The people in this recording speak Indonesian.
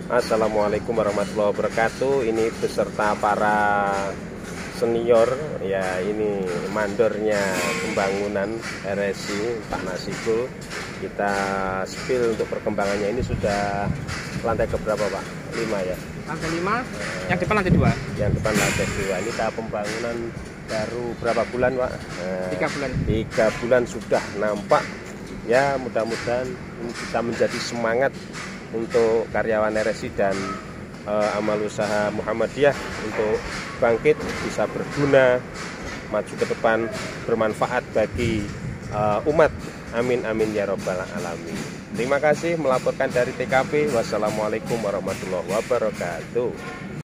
Assalamualaikum warahmatullahi wabarakatuh. Ini beserta para senior ya, ini mandornya pembangunan RSI Pak Nasibul. Kita spill untuk perkembangannya. Ini sudah lantai keberapa Pak? 5 ya? Lantai 5, yang depan lantai 2. Yang depan lantai 2. Ini tahap pembangunan baru berapa bulan Pak? 3 bulan. 3 bulan sudah nampak. Ya, mudah-mudahan ini bisa menjadi semangat untuk karyawan RSI dan amal usaha Muhammadiyah untuk bangkit, bisa berguna, maju ke depan, bermanfaat bagi umat. Amin amin ya robbal alamin. Terima kasih melaporkan dari TKP. Wassalamualaikum warahmatullahi wabarakatuh.